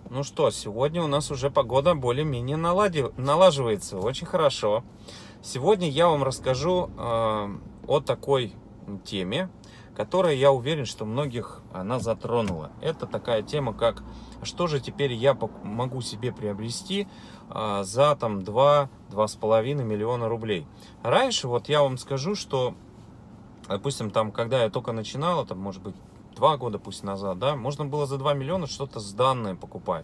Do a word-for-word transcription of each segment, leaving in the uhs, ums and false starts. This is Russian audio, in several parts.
Ну что, сегодня у нас уже погода более-менее налади- налаживается, очень хорошо. Сегодня я вам расскажу э, о такой теме, которая, я уверен, что многих она затронула. Это такая тема, как что же теперь я пок- могу себе приобрести э, за там два-два с половиной миллиона рублей. Раньше, вот я вам скажу, что, допустим, там, когда я только начинала, там, может быть, два года пусть назад, да, можно было за два миллиона что-то сданное покупать.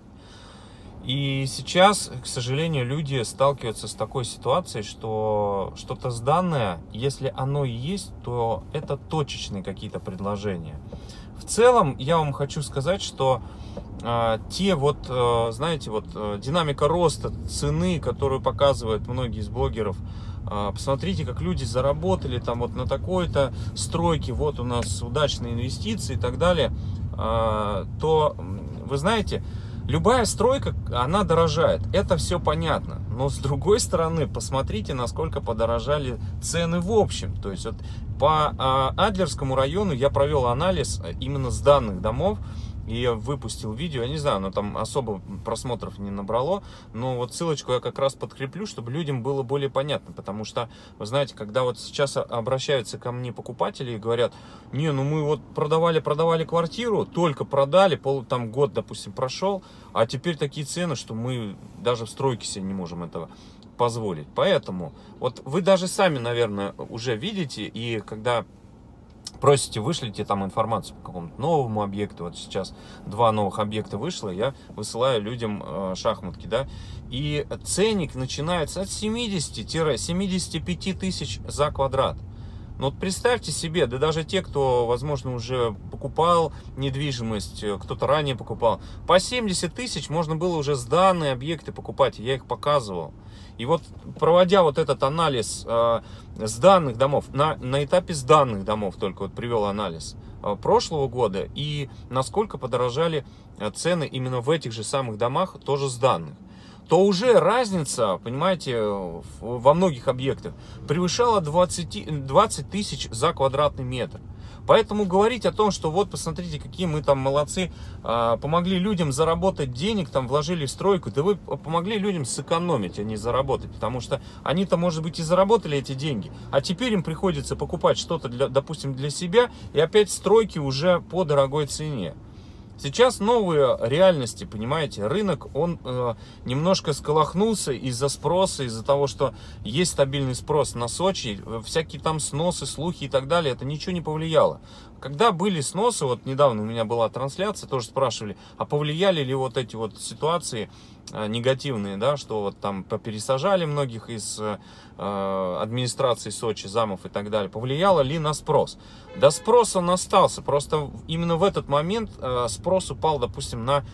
И сейчас, к сожалению, люди сталкиваются с такой ситуацией, что что-то сданное, если оно и есть, то это точечные какие-то предложения. В целом, я вам хочу сказать, что э, те вот, э, знаете, вот э, динамика роста цены, которую показывают многие из блогеров, э, посмотрите, как люди заработали там вот на такой-то стройке, вот у нас удачные инвестиции и так далее, э, то, вы знаете, любая стройка, она дорожает, это все понятно. Но с другой стороны, посмотрите, насколько подорожали цены в общем. То есть вот по а, Адлерскому району я провел анализ именно с данных домов. И я выпустил видео, я не знаю, оно там особо просмотров не набрало, но вот ссылочку я как раз подкреплю, чтобы людям было более понятно, потому что, вы знаете, когда вот сейчас обращаются ко мне покупатели и говорят, не, ну мы вот продавали-продавали квартиру, только продали, пол, там год, допустим, прошел, а теперь такие цены, что мы даже в стройке себе не можем этого позволить. Поэтому вот вы даже сами, наверное, уже видите, и когда просите, вышлите там информацию по какому-то новому объекту. Вот сейчас два новых объекта вышло, я высылаю людям э, шахматки, да. И ценник начинается от семидесяти-семидесяти пяти тысяч за квадрат. Ну вот представьте себе, да даже те, кто, возможно, уже покупал недвижимость, кто-то ранее покупал, по семьдесят тысяч можно было уже сданные объекты покупать, я их показывал. И вот проводя вот этот анализ э, сданных домов, на, на этапе сданных домов только вот привел анализ э, прошлого года, и насколько подорожали цены именно в этих же самых домах, тоже сданных, то уже разница, понимаете, во многих объектах превышала двадцать, двадцать тысяч за квадратный метр. Поэтому говорить о том, что вот посмотрите, какие мы там молодцы, помогли людям заработать денег, там вложили в стройку, да вы помогли людям сэкономить, а не заработать, потому что они-то, может быть, и заработали эти деньги, а теперь им приходится покупать что-то, для, допустим, для себя, и опять стройки уже по дорогой цене. Сейчас новые реальности, понимаете, рынок, он э, немножко сколохнулся из-за спроса, из-за того, что есть стабильный спрос на Сочи, всякие там сносы, слухи и так далее, это ничего не повлияло. Когда были сносы, вот недавно у меня была трансляция, тоже спрашивали, а повлияли ли вот эти вот ситуации э, негативные, да, что вот там попересажали многих из э, администрации Сочи, замов и так далее, повлияло ли на спрос? Да спрос он остался, просто именно в этот момент э, спрос упал, допустим, на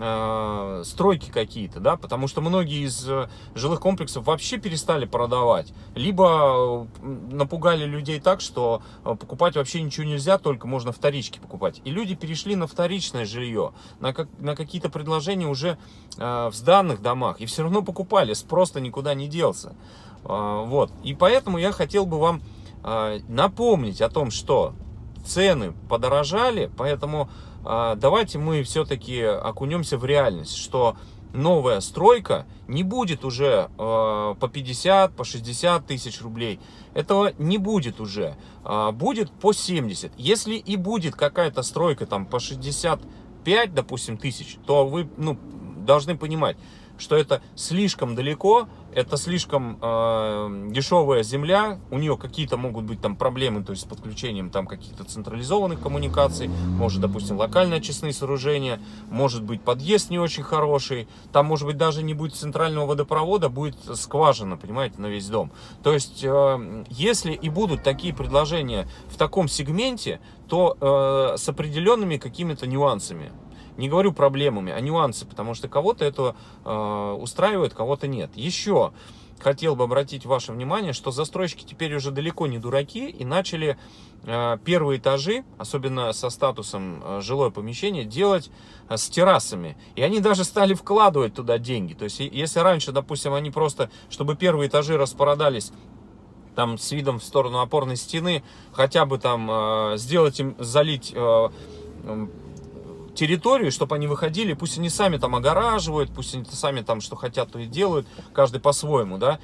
э, стройки какие-то, да, потому что многие из э, жилых комплексов вообще перестали продавать, либо э, напугали людей так, что э, покупать вообще ничего нельзя, только можно вторички покупать, и люди перешли на вторичное жилье, на, как, на какие-то предложения уже э, в сданных домах, и все равно покупали, спрос-то никуда не делся, э, вот, и поэтому я хотел бы вам э, напомнить о том, что цены подорожали, поэтому э, давайте мы все-таки окунемся в реальность, что новая стройка не будет уже э, по пятьдесят, по шестьдесят тысяч рублей. Этого не будет уже. Э, будет по семьдесят. Если и будет какая-то стройка там по шестьдесят пять, допустим, тысяч, то вы ну, должны понимать, что это слишком далеко, это слишком э, дешевая земля, у нее какие-то могут быть там проблемы, то есть с подключением там каких-то централизованных коммуникаций, может, допустим, локальные очистные сооружения, может быть, подъезд не очень хороший, там, может быть, даже не будет центрального водопровода, будет скважина, понимаете, на весь дом. То есть, э, если и будут такие предложения в таком сегменте, то э, с определенными какими-то нюансами. Не говорю проблемами, а нюансы, потому что кого-то это э, устраивает, кого-то нет. Еще хотел бы обратить ваше внимание, что застройщики теперь уже далеко не дураки и начали э, первые этажи, особенно со статусом э, жилое помещение, делать э, с террасами. И они даже стали вкладывать туда деньги. То есть, если раньше, допустим, они просто, чтобы первые этажи распродались, там с видом в сторону опорной стены, хотя бы там э, сделать им, залить... Э, территорию, чтобы они выходили, пусть они сами там огораживают, пусть они сами там что хотят, то и делают, каждый по-своему, да,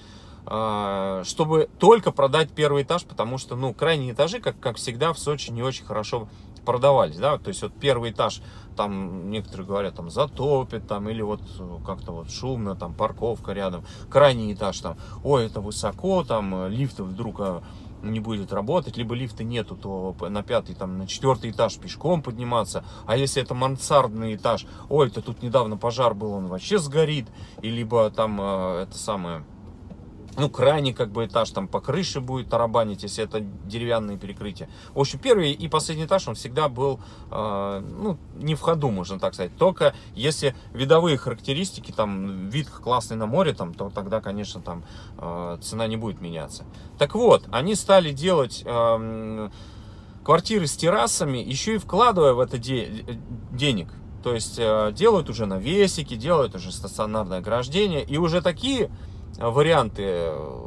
чтобы только продать первый этаж, потому что, ну, крайние этажи, как, как всегда, в Сочи не очень хорошо продавались, да, то есть вот первый этаж, там, некоторые говорят, там, затопит, там, или вот как-то вот шумно, там, парковка рядом, крайний этаж, там, ой, это высоко, там, лифты вдруг не будет работать, либо лифта нету, то на пятый, там, на четвертый этаж пешком подниматься, а если это мансардный этаж, ой, это тут недавно пожар был, он вообще сгорит, и либо там, это самое... Ну, крайний как бы этаж там по крыше будет тарабанить, если это деревянные перекрытия. В общем, первый и последний этаж, он всегда был, э, ну, не в ходу, можно так сказать. Только если видовые характеристики, там, вид классный на море, там, то тогда, конечно, там э, цена не будет меняться. Так вот, они стали делать э, квартиры с террасами, еще и вкладывая в это де денег. То есть э, делают уже навесики, делают уже стационарное ограждение, и уже такие... варианты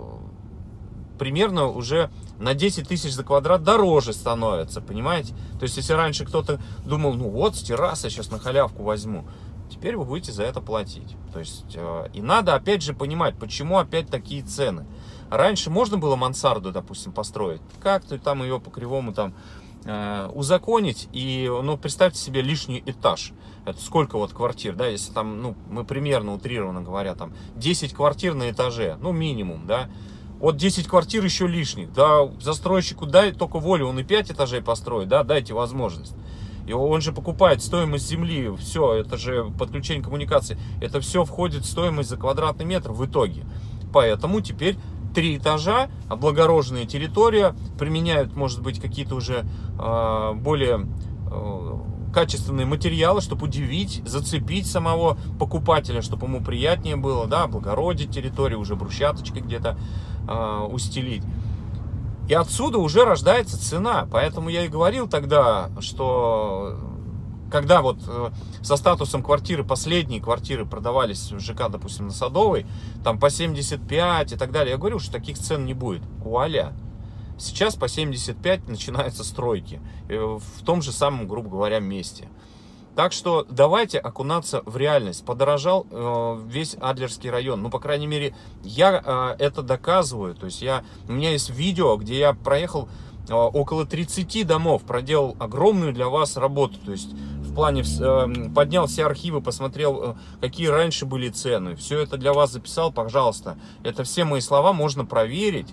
примерно уже на десять тысяч за квадрат дороже становятся, понимаете? То есть, если раньше кто-то думал, ну вот, с террасы сейчас на халявку возьму, теперь вы будете за это платить. То есть, и надо опять же понимать, почему опять такие цены. Раньше можно было мансарду, допустим, построить, как-то там ее по кривому там э, узаконить, и, ну, представьте себе лишний этаж. Это сколько вот квартир, да, если там, ну, мы примерно утрированно говоря, там, десять квартир на этаже, ну, минимум, да, вот десять квартир еще лишних, да, застройщику дай только волю, он и пять этажей построит, да, дайте возможность. И он же покупает стоимость земли, все, это же подключение коммуникации, это все входит в стоимость за квадратный метр в итоге. Поэтому теперь три этажа, облагороженная территория, применяют, может быть, какие-то уже э, более... Э, качественные материалы, чтобы удивить, зацепить самого покупателя, чтобы ему приятнее было, да, облагородить территорию, уже брусчаточкой где-то э, устелить. И отсюда уже рождается цена. Поэтому я и говорил тогда, что когда вот э, со статусом квартиры, последние квартиры продавались в ЖК, допустим, на Садовой, там по семьдесят пять и так далее, я говорил, что таких цен не будет. Вуаля! Сейчас по семьдесят пять начинаются стройки в том же самом, грубо говоря, месте. Так что давайте окунаться в реальность. Подорожал э, весь Адлерский район. Ну, по крайней мере, я э, это доказываю. То есть я, у меня есть видео, где я проехал э, около тридцати домов, проделал огромную для вас работу. То есть в плане э, поднял все архивы, посмотрел, э, какие раньше были цены. Все это для вас записал, пожалуйста. Это все мои слова можно проверить.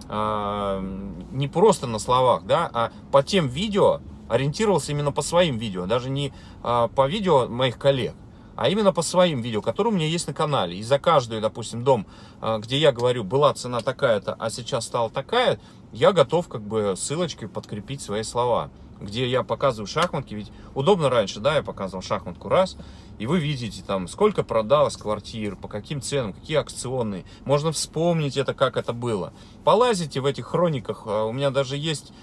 Не просто на словах, да, а по тем видео, ориентировался именно по своим видео, даже не по видео моих коллег, а именно по своим видео, которые у меня есть на канале. И за каждую, допустим, дом, где я говорю, была цена такая-то, а сейчас стала такая, я готов как бы ссылочкой подкрепить свои слова. Где я показываю шахматки, ведь удобно раньше, да, я показывал шахматку раз, и вы видите там, сколько продалось квартир, по каким ценам, какие акционные. Можно вспомнить это, как это было. Полазите в этих хрониках, у меня даже есть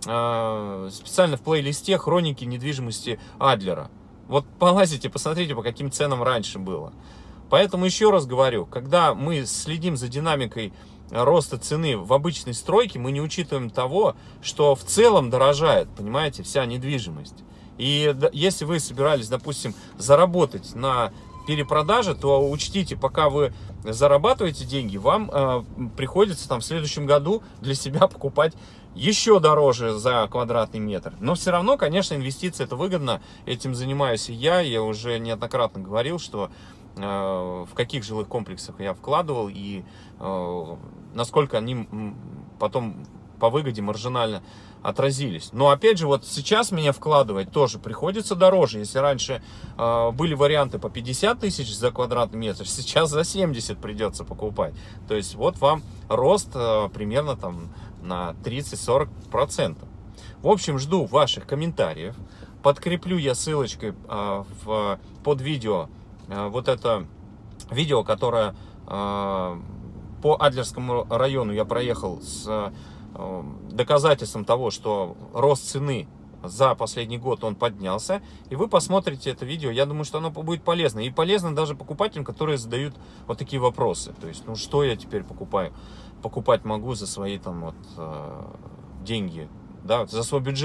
э, специально в плейлисте хроники недвижимости Адлера. Вот полазите, посмотрите, по каким ценам раньше было. Поэтому еще раз говорю, когда мы следим за динамикой роста цены в обычной стройке, мы не учитываем того, что в целом дорожает, понимаете, вся недвижимость. И если вы собирались, допустим, заработать на перепродаже, то учтите, пока вы зарабатываете деньги, вам э, приходится там в следующем году для себя покупать еще дороже за квадратный метр. Но все равно, конечно, инвестиции это выгодно. Этим занимаюсь и я. Я уже неоднократно говорил, что в каких жилых комплексах я вкладывал и э, насколько они потом по выгоде маржинально отразились. Но опять же, вот сейчас меня вкладывать тоже приходится дороже. Если раньше э, были варианты по пятьдесят тысяч за квадратный метр, сейчас за семьдесят придется покупать. То есть вот вам рост э, примерно там на тридцать-сорок процентов. В общем, жду ваших комментариев. Подкреплю я ссылочкой э, в, под видео вот это видео, которое э, по Адлерскому району я проехал с э, доказательством того, что рост цены за последний год он поднялся. И вы посмотрите это видео. Я думаю, что оно будет полезно. И полезно даже покупателям, которые задают вот такие вопросы. То есть, ну что я теперь покупаю? Покупать могу за свои там вот э, деньги, да, за свой бюджет.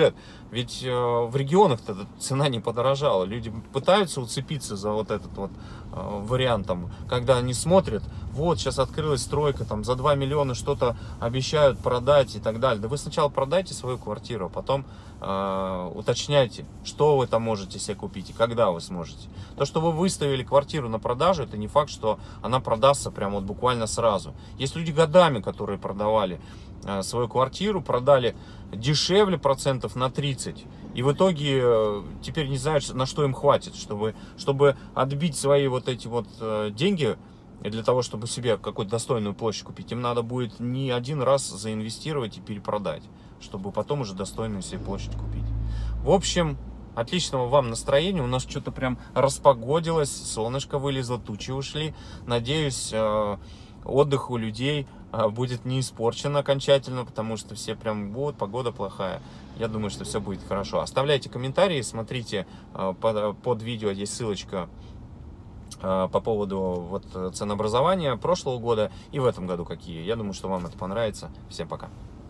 Ведь э, в регионах-то цена не подорожала. Люди пытаются уцепиться за вот этот вот э, вариант, там, когда они смотрят, вот сейчас открылась стройка, там за два миллиона что-то обещают продать и так далее. Да вы сначала продайте свою квартиру, а потом э, уточняйте, что вы там можете себе купить и когда вы сможете. То, что вы выставили квартиру на продажу, это не факт, что она продастся прямо вот буквально сразу. Есть люди годами, которые продавали э, свою квартиру, продали дешевле процентов на тридцать. И в итоге э, теперь не знают, на что им хватит, чтобы, чтобы отбить свои вот эти вот э, деньги. И для того, чтобы себе какую-то достойную площадь купить, им надо будет не один раз заинвестировать и перепродать, чтобы потом уже достойную себе площадь купить. В общем, отличного вам настроения. У нас что-то прям распогодилось, солнышко вылезло, тучи ушли. Надеюсь, э, отдых у людей э, будет не испорчен окончательно, потому что все прям, вот, погода плохая. Я думаю, что все будет хорошо. Оставляйте комментарии, смотрите э, под, под видео, есть ссылочка по поводу вот ценообразования прошлого года и в этом году какие. Я думаю, что вам это понравится. Всем пока.